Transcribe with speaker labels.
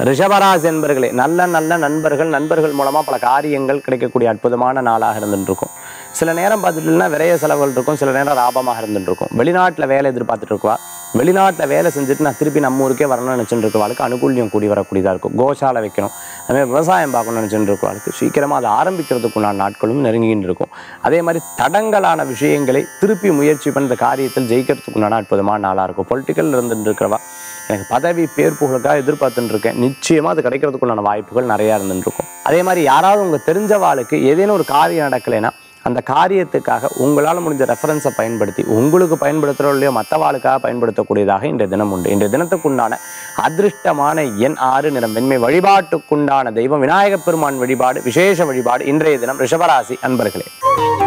Speaker 1: ரிஷபராசி என்பர்களே, நல்ல நல்ல நண்பர்கள் மூலமா பல காரியங்கள் கிடைக்கக்கூடிய அற்புதமான நாளாக இருந்துட்டு இருக்கும். சில நேரம் பார்த்துட்டுனா விரைய செலவுகள் இருக்கும், சில நேரம் லாபமாக இருந்துட்டு இருக்கும். வெளிநாட்டில் வேலை எதிர்பார்த்துட்டு இருக்குவா, வெளிநாட்டில் வேலை செஞ்சுட்டு நான் திருப்பி நம்ம ஊருக்கே வரணும்னு நினச்சிட்டு இருக்கவாளுக்கு அனுகூல்யம் கூடி வரக்கூடியதாக இருக்கும். கோசாலை வைக்கணும், அதுமாதிரி விவசாயம் பார்க்கணும்னு நினச்சிட்டு இருக்கவாளுக்கு சீக்கிரமாக அதை ஆரம்பிக்கிறதுக்குண்டான நாட்களும் நெருங்கின்னு இருக்கும். அதே மாதிரி தடங்கலான விஷயங்களை திருப்பி முயற்சி பண்ணுற காரியத்தில் ஜெயிக்கிறதுக்குண்டான அற்புதமான நாளாக இருக்கும். பொலிட்டிக்கல் இருந்துட்டு இருக்கிறவா, எனக்கு பதவி பேர் புகழுக்காக எதிர்பார்த்துட்டு இருக்கேன், நிச்சயமாக அது கிடைக்கிறதுக்குண்டான வாய்ப்புகள் நிறையா இருந்துட்டு இருக்கும். அதே மாதிரி யாராவது உங்கள் தெரிஞ்சவாளுக்கு ஏதேனும் ஒரு காரியம் நடக்கலைன்னா அந்த காரியத்துக்காக உங்களால் முடிஞ்ச ரெஃபரன்ஸை பயன்படுத்தி உங்களுக்கு பயன்படுத்துகிறோ இல்லையோ மற்றவாளுக்காக பயன்படுத்தக்கூடியதாக இன்றைய தினம் உண்டு. இன்றைய தினத்துக்குண்டான அதிர்ஷ்டமான எண் 6, நிறம் வெண்மை. வழிபாட்டுக்குண்டான தெய்வம் விநாயகப் பெருமான் வழிபாடு, விசேஷ வழிபாடு இன்றைய தினம் ரிஷபராசி அன்பர்களே.